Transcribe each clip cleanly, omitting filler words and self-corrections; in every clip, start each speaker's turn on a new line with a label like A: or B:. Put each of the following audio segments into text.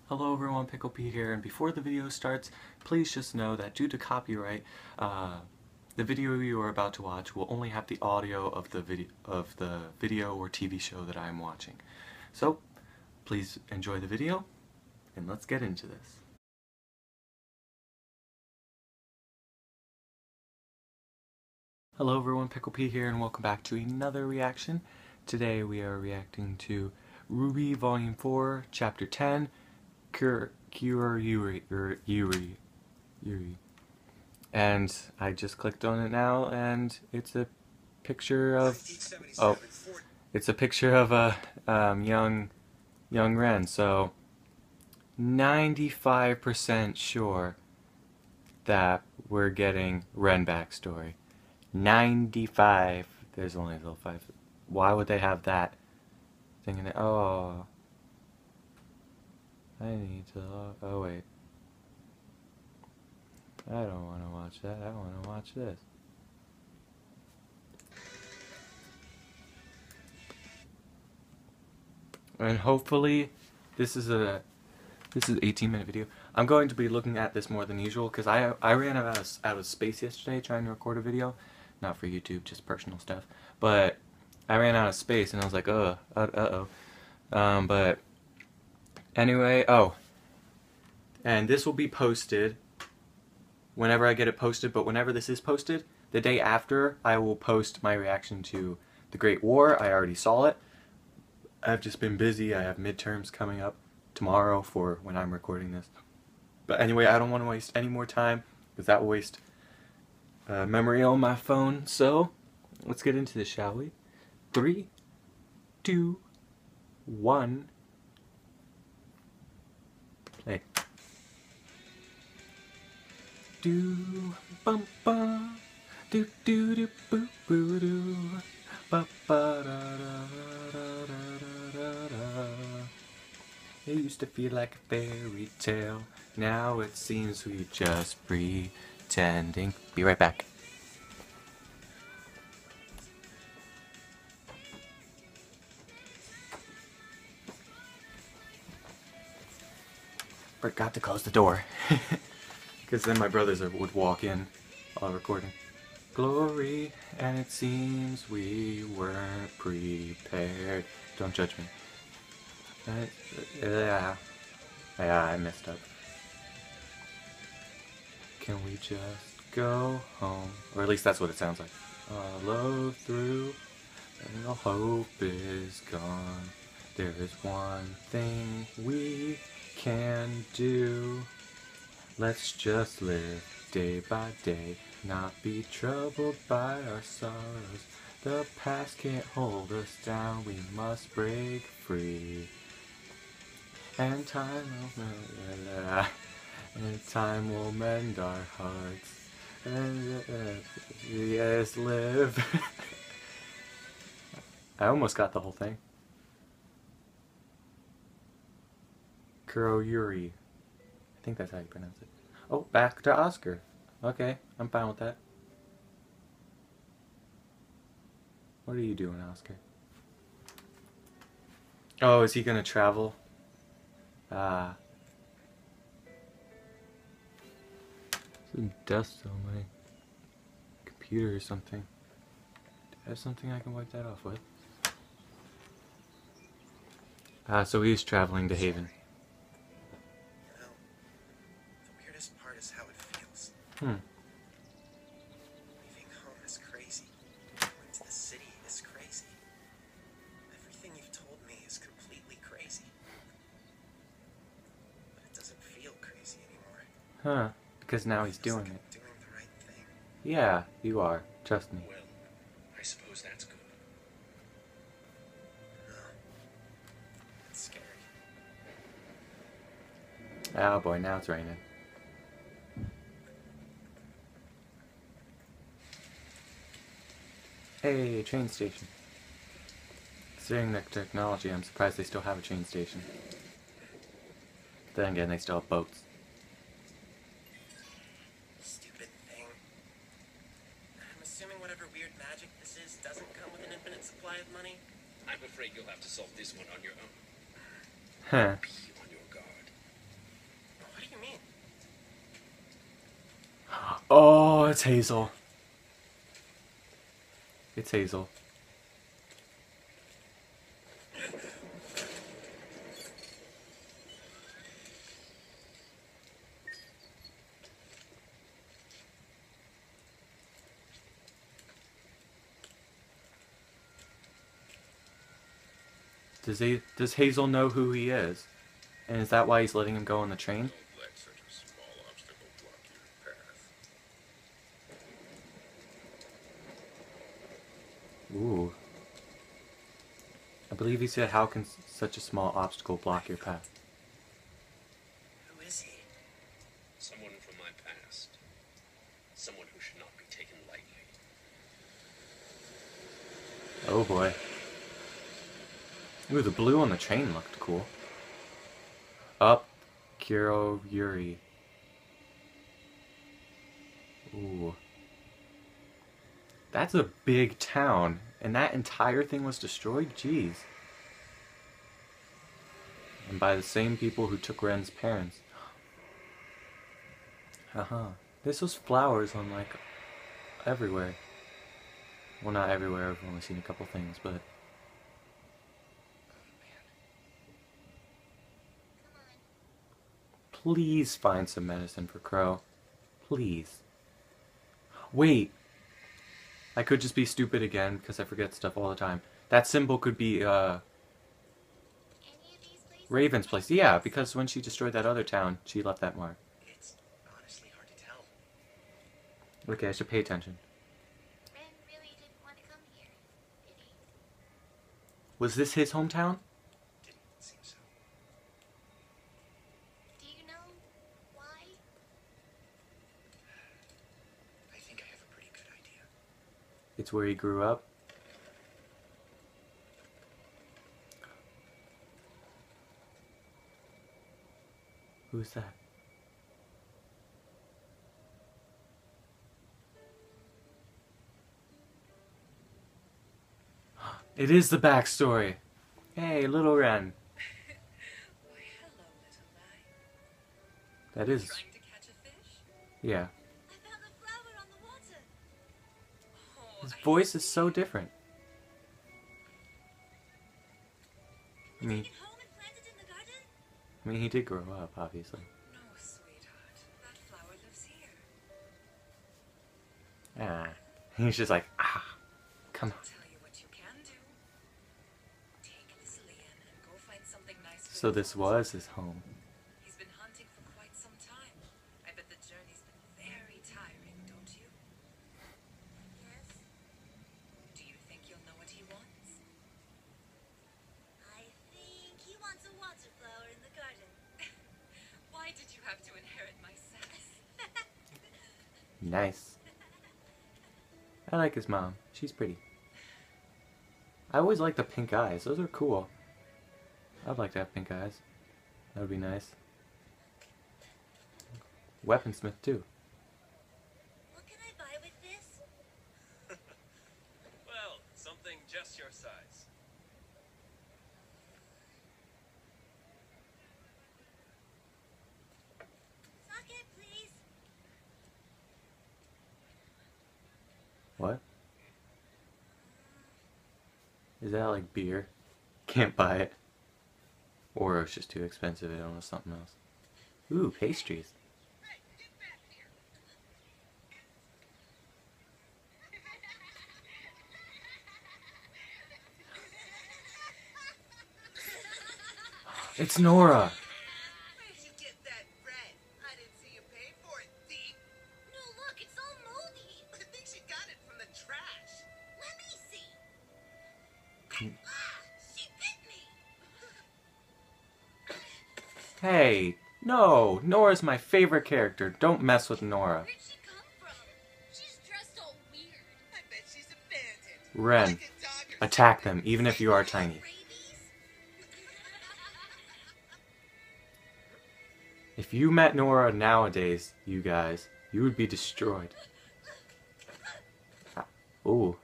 A: Hello everyone, Pickle P here, and before the video starts, please just know that due to copyright, the video you are about to watch will only have the audio of the video or TV show that I am watching. So, please enjoy the video, and let's get into this. Hello everyone, Pickle P here, and welcome back to another reaction. Today we are reacting to RWBY Volume 4, Chapter 10, Yuri. And I just clicked on it now, and it's a picture of a young Ren. So 95% sure that we're getting Ren backstory. 95. There's only a little 5. Why would they have that thing in it? Oh. I need to log. Oh, wait. I don't want to watch that. I want to watch this. And hopefully, this is an 18-minute video. I'm going to be looking at this more than usual because I ran out of space yesterday trying to record a video. Not for YouTube, just personal stuff. But I ran out of space and I was like, uh-oh. But anyway, and this will be posted whenever I get it posted, but whenever this is posted, the day after, I will post my reaction to The Great War. I already saw it. I've just been busy. I have midterms coming up tomorrow for when I'm recording this. But anyway, I don't want to waste any more time, because that will waste memory on my phone. So, let's get into this, shall we? 3, 2, 1... Play. Do bum bum do do do boo boo do ba ba da da da da da. It used to feel like a fairy tale. Now it seems we're just pretending. Be right back. Forgot to close the door. Because then my brothers would walk in while recording. Glory, and it seems we weren't prepared. Don't judge me. Yeah, I messed up. Can we just go home? Or at least that's what it sounds like. Love through, and all hope is gone. There is one thing we can do. Let's just live day by day, not be troubled by our sorrows. The past can't hold us down, we must break free. And time will mend our hearts. And yes, live. I almost got the whole thing. Yuri. I think that's how you pronounce it. Oh, back to Oscar. Okay, I'm fine with that. What are you doing, Oscar? Oh, is he gonna travel? Ah. Some dust on my computer or something. Do I have something I can wipe that off with? So he's traveling to Haven.
B: Leaving home is crazy. Going to the city is crazy. Everything you've told me is completely crazy. But it doesn't feel crazy anymore.
A: Huh. Because now he's doing it.
B: Doing the right thing.
A: Yeah, you are. Trust me.
B: Well, I suppose that's good. No. It's scary.
A: Oh boy, now it's raining. Hey, train station. Considering the technology, I'm surprised they still have a train station. Then again, they still have boats.
B: Stupid thing. I'm assuming whatever weird magic this is doesn't come with an infinite supply of money.
C: I'm afraid you'll have to solve this one on your own.
A: Huh.
C: Be on your guard.
A: Oh, it's Hazel. It's Hazel. Does Hazel know who he is? And is that why he's letting him go on the train?
C: Don't let such a small obstacle block your path.
A: Ooh. I believe he said, how can such a small obstacle block your path?
B: Who is he?
C: Someone from my past. Someone who should not be taken lightly.
A: Oh boy. Ooh, the blue on the train looked cool. Up, Kuro Yuri. Ooh. That's a big town. And that entire thing was destroyed? Jeez. And by the same people who took Ren's parents. Haha. This was flowers on, like, everywhere. Well, not everywhere. I've only seen a couple things, but... Please find some medicine for Crow. Please. Wait! I could just be stupid again, because I forget stuff all the time. That symbol could be, Raven's place. Yeah, because when she destroyed that other town, she left that mark.
B: It's honestly hard to tell.
A: Okay, I should pay attention.
D: Ren really didn't want to come here, did he?
A: Was this his hometown?
B: Didn't seem so.
D: Do you know why?
B: I think I have a pretty good idea.
A: It's where he grew up? Who's that? It is the backstory. Hey, little Ren.
E: Why, hello, little guy.
A: That is,
E: Trying to catch a fish?
A: yeah.
D: I found a flower on the water.
E: Oh,
A: His
E: I
A: voice is
E: see.
A: so different. I
D: Take
A: mean,
D: it home and plant it in the garden?
A: I mean, he did grow up, obviously.
E: No, sweetheart. That flower lives here.
A: Ah. He's just like, ah, come on.
E: I'll tell you what you can do. Take this Lian and go find something nice for
A: So
E: the
A: this
E: boat.
A: was his home.
E: He's been hunting for quite some time. I bet the journey's been very tiring, don't you?
D: Yes.
E: Do you think you'll know what he wants?
D: I think he wants a water flower in the garden.
E: Why did you have to inherit my sass?
A: Nice. I like his mom. She's pretty. I always like the pink eyes. Those are cool. I'd like to have pink eyes. That would be nice. Weaponsmith too.
D: What can I buy with this?
B: Well, something just your size.
D: Socket, please.
A: What? Is that like beer? Can't buy it. Or it's just too expensive. I don't know, something else. Ooh, pastries. It's Nora.
F: Where'd you get that bread? I didn't see you pay for it, thief.
D: No, look, it's all moldy.
F: I think she got it from the trash.
D: Let me see.
A: Hmm.
D: Ah, she bit me.
A: Hey, no. Nora's my favorite character. Don't mess with Nora.
D: Where'd she come from? She's dressed all weird.
F: I bet she's abandoned.
A: Ren,
F: Like a dog or
A: attack them, even if you are tiny.
D: Rabies?
A: If you met Nora nowadays, you guys, you would be destroyed. Ah, ooh.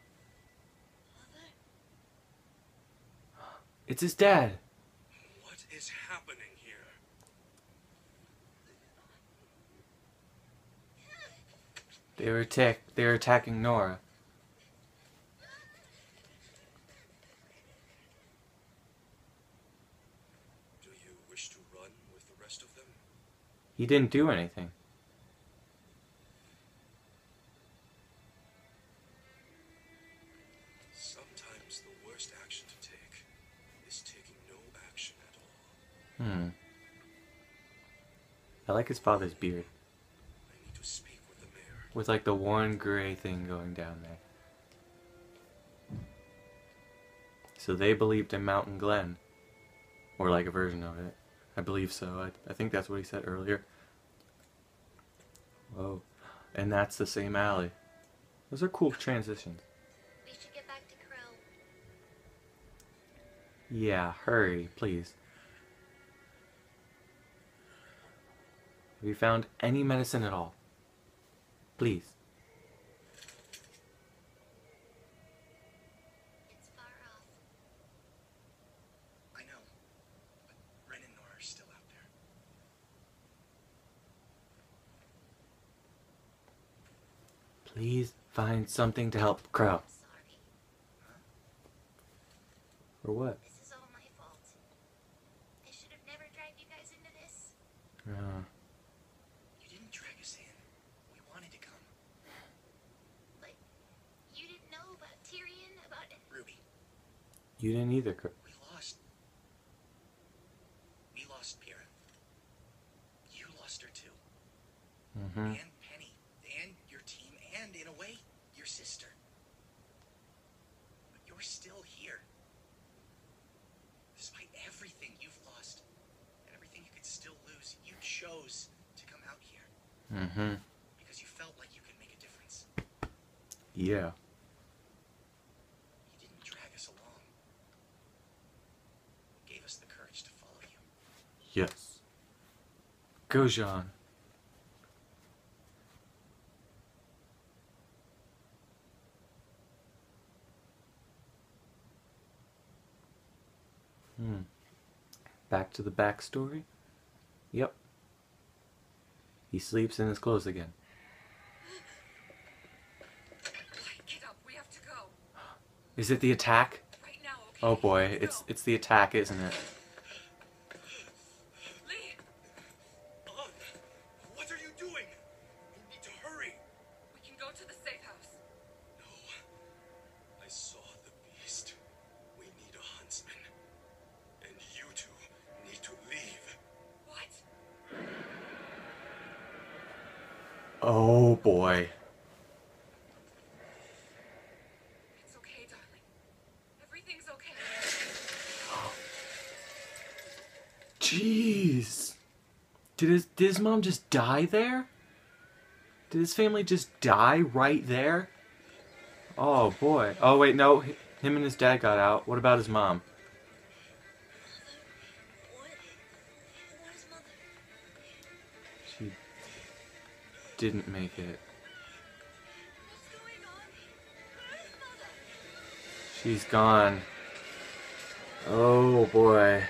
A: It's his dad.
C: What is happening here?
A: They were attacking Nora.
C: Do you wish to run with the rest of them?
A: He didn't do anything.
C: Sometimes the worst action to take is taking no action at all.
A: I like his father's beard.
C: I need to speak with the mayor.
A: With like the one gray thing going down there. So they believed in Mountain Glen. Or like a version of it. I believe so. I think that's what he said earlier. Whoa. And that's the same alley. Those are cool transitions.
D: We should get back to Crow.
A: Yeah, hurry, please. Have you found any medicine at all? Please.
D: It's far off.
F: I know, but Ren and Nora are still out there.
A: Please find something to help Crow.
D: I'm sorry.
A: Or what?
D: This is all my fault. I should have never dragged you guys into this.
F: You didn't drag us in. We wanted to come.
D: But you didn't know about Tyrion, about
F: Ruby,
A: You didn't either, Crow.
F: we lost. We lost Pyrrha. You lost her too.
A: Mm-hmm.
F: And Penny. And your team. And, in a way, your sister. But you're still here. Despite everything you've lost, and everything you could still lose, you chose to come out here.
A: Mm-hmm.
F: Because you felt like you could make a difference.
A: Yeah.
F: You didn't drag us along. You gave us the courage to follow you.
A: Yes. Go, Jean. Back to the backstory? Yep. He sleeps in his clothes again.
E: Get up, we have to go.
A: Is it the attack?
E: Right now, okay?
A: Oh boy,
E: Let's go.
A: it's the attack, isn't it?
E: Lee,
C: What are you doing? You need to hurry.
E: we can go to the safe house.
C: No. I saw the beast. We need a huntsman. And you two need to leave.
E: What?
A: Oh boy.
E: It's okay, darling. Everything's okay.
A: Jeez. Did his mom just die there? Did his family just die right there? Oh boy. Oh wait, no. Him and his dad got out. What about his mom?
D: What? Where's Mother?
A: She didn't make it.
D: What's going on? Where's Mother?
A: She's gone. Oh boy.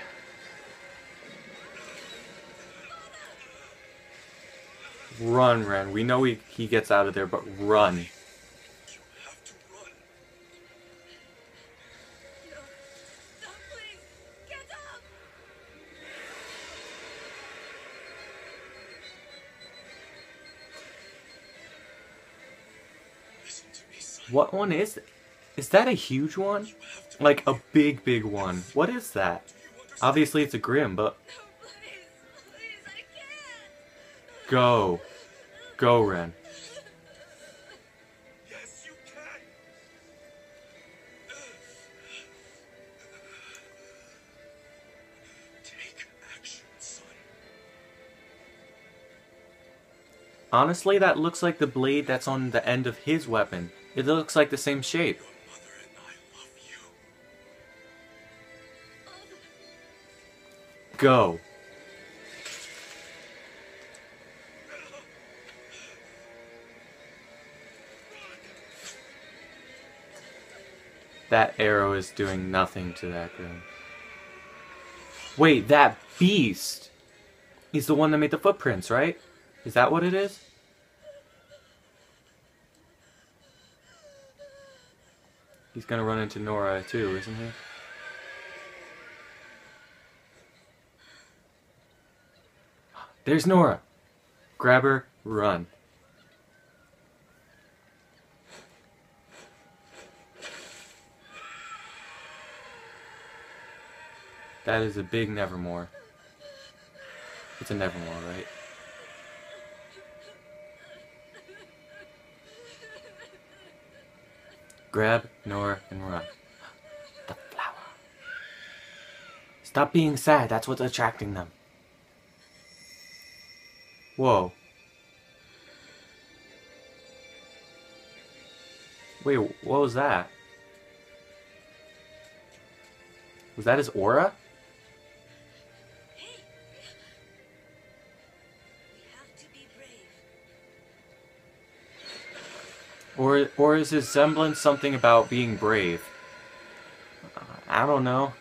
A: Run, Ren. We know he gets out of there, but run.
C: You have to run.
D: No. Stop, please. Get up.
C: Listen to me, son.
A: What one is it? Is that a huge one?
C: You have to
A: Like a big one. What is that?
C: Do you understand?
A: Obviously it's a Grim, but
D: No, please. Please, I can't.
A: go. Go, Ren.
C: Yes, you can. Take action, son.
A: Honestly, that looks like the blade that's on the end of his weapon. It looks like the same shape.
C: Your mother and I love you.
A: Go. That arrow is doing nothing to that Grim. Wait, that beast! He's the one that made the footprints, right? Is that what it is? He's gonna run into Nora too, isn't he? There's Nora! Grab her, run. That is a big Nevermore. It's a Nevermore, right? Grab Nora and run. The flower. Stop being sad, that's what's attracting them. Whoa. Wait, what was that? Was that his aura?
E: Hey! We have to be brave.
A: Or is his semblance something about being brave? I don't know.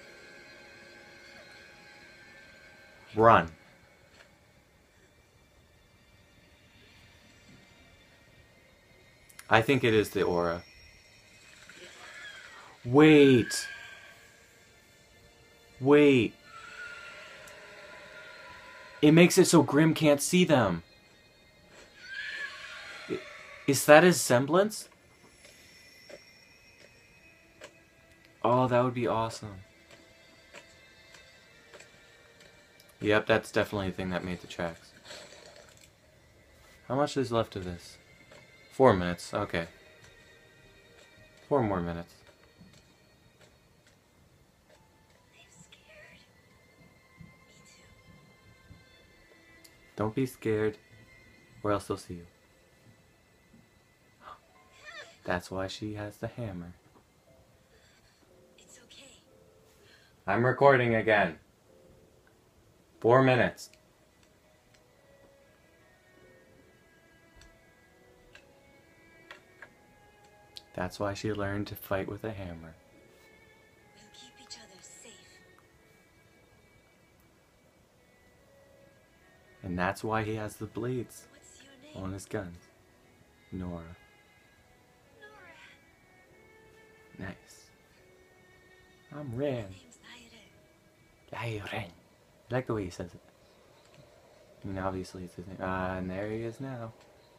A: Run. I think it is the aura. Wait. Wait. It makes it so Grimm can't see them. Is that his semblance? Oh, that would be awesome. Yep, that's definitely the thing that made the tracks. How much is left of this? 4 minutes, okay. 4 more minutes.
E: I'm scared. Me too.
A: Don't be scared, or else they'll see you. That's why she has the hammer.
E: It's okay.
A: I'm recording again. 4 minutes. That's why she learned to fight with a hammer.
E: We'll keep each other safe.
A: And that's why he has the blades
E: What's your name?
A: on his guns. Nora.
E: Nora.
A: Nice. I'm Ren.
E: Name's Naira.
A: Ren. I like the way he says it. I mean, obviously it's his name. And there he is now.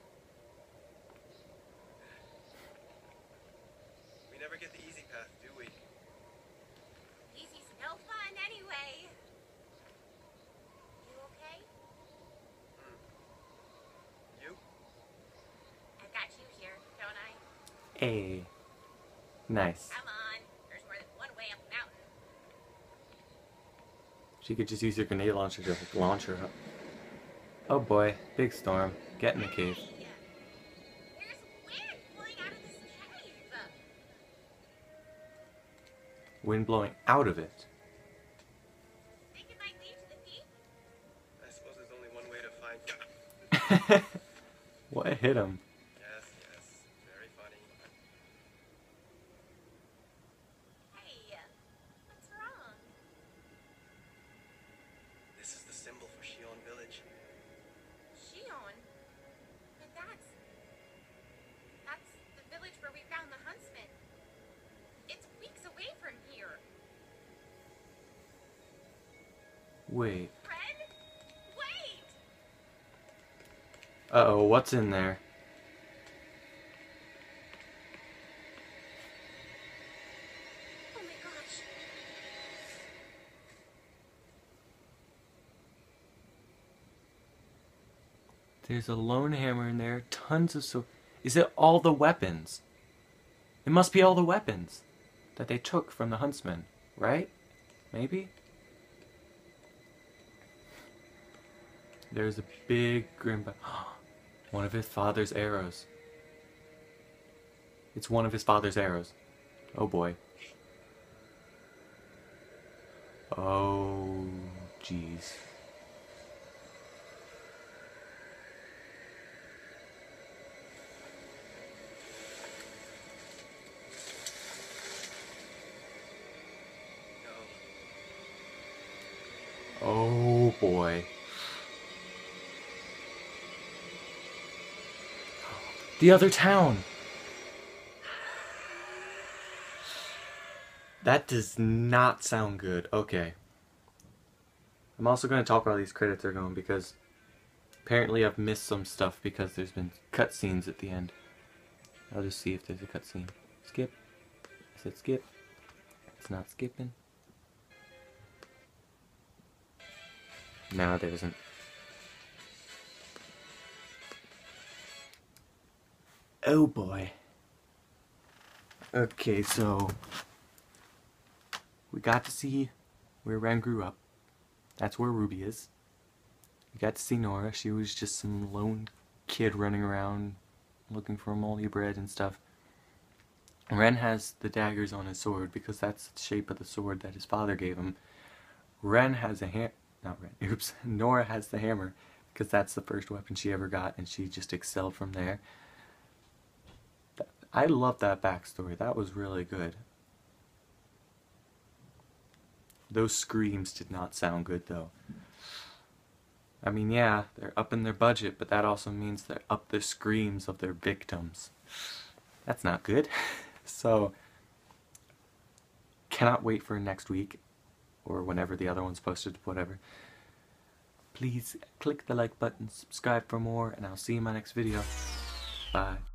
B: We never get the easy path, do we?
D: Easy's no fun anyway. You okay?
B: You?
D: I got you here, don't I?
A: Hey. Nice.
D: Come on. There's more than one way up the mountain.
A: She could just use her grenade launcher to launch her up. Oh boy, big storm. Get in the cave.
D: Hey, there's wind blowing out of this cave.
A: Wind blowing out of it.
D: Think it might lead to the peak?
B: I suppose there's only one way to find.
A: What hit him?
B: Yes, yes. Very funny.
D: Hey, what's wrong?
B: This is the symbol for Shion Village.
D: Shion? But that's the village where we found the huntsman. It's weeks away from here.
A: Wait.
D: Fred? Wait!
A: Uh-oh, what's in there?
D: Oh my gosh.
A: There's a lone hammer in there, tons of Is it all the weapons? It must be all the weapons that they took from the huntsman, right? Maybe? There's a big grim... One of his father's arrows. It's one of his father's arrows. Oh boy. Oh, jeez.
B: No.
A: Oh boy. The other town. That does not sound good. Okay. I'm also going to talk while these credits are going because apparently I've missed some stuff because there's been cutscenes at the end. I'll just see if there's a cutscene. Skip. I said skip. It's not skipping. No, there isn't. Oh boy. Okay, so we got to see where Ren grew up. That's where Ruby is. We got to see Nora. She was just some lone kid running around looking for moldy bread and stuff. Ren has the daggers on his sword because that's the shape of the sword that his father gave him. Ren has a Nora has the hammer because that's the first weapon she ever got and she just excelled from there. I love that backstory. That was really good. Those screams did not sound good though. I mean, yeah, they're up in their budget, but that also means they're up the screams of their victims. That's not good. So, cannot wait for next week, or whenever the other one's posted, whatever. Please click the like button, subscribe for more, and I'll see you in my next video. Bye.